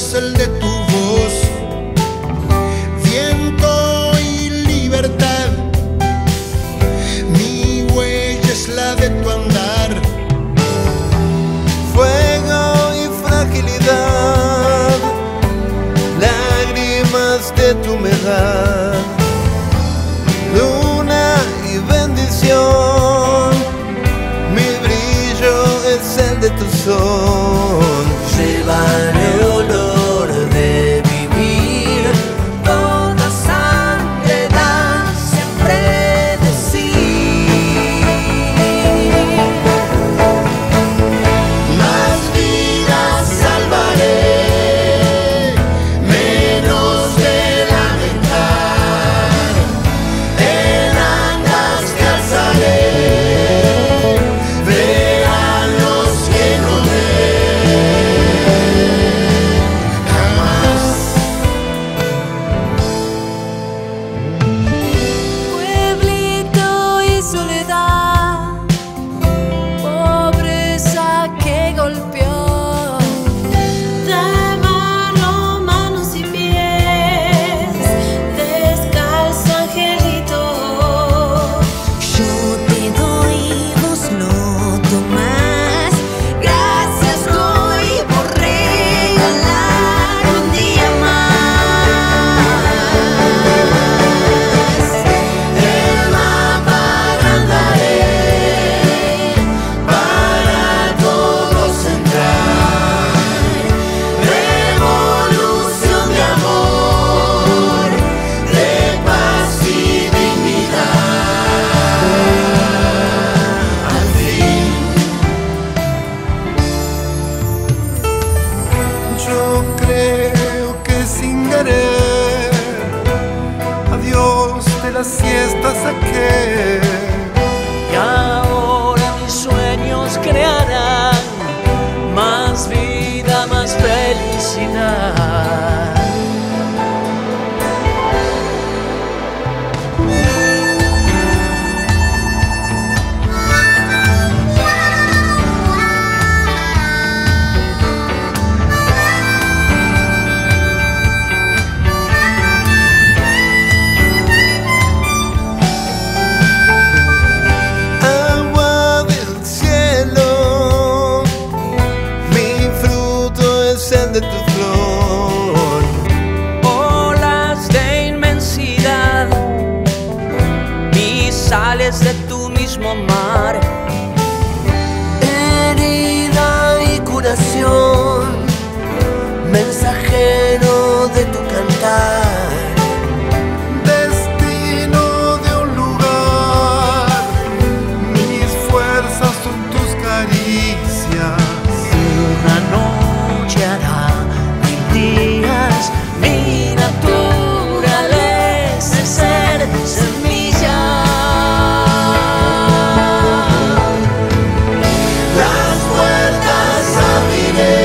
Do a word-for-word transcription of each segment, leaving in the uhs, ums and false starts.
es el de tu voz, viento y libertad. Mi huella es la de tu andar, fuego y fragilidad, lágrimas de tu humedad, luna y bendición. Mi brillo es el de tu sol. Llevan el olor de vivir, toda sangre da siempre de sí. Más vidas salvaré, menos de lamentar. En andas te alzaré, verán los que no Pueblito y soledad, pobreza que golpeó, de mano, manos y pies, descalzo angelito. Yo te doy, vos no tomás. Gracias doy por regalar un día más. el mapa agrandaré para todos entrar. Revolución de amor, de paz y dignidad. Al fin. Yo creo que sin querer a Dios de las siestas saqué. Y ahora mis sueños crearán más vida, más felicidad. Agua del cielo, mi fruto es el de tu flor. Olas de inmensidad, mis sales de tu mismo mar. Herida y curación, mensajero de tu cantar. Destino de un lugar, mis fuerzas son tus caricias. Una noche hará mil días, mi naturaleza es ser semilla. Las puertas abriré,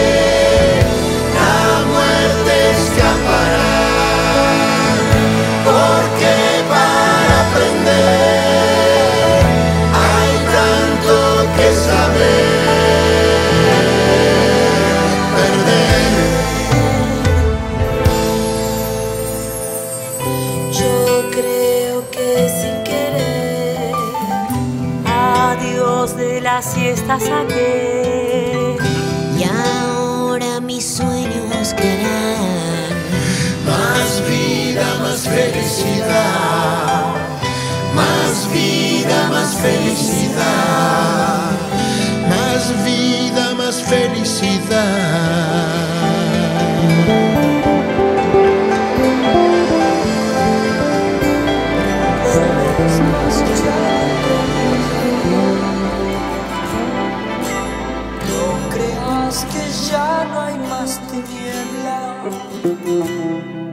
la muerte escapará, porque para aprender hay tanto que saber. Perder. Yo creo que sin querer A Dios de la siesta saqué. y ahora mis sueños crearán Más vida, más felicidad. Más vida, más felicidad. Más vida, más felicidad. No creas que ya no hay más tiniebla.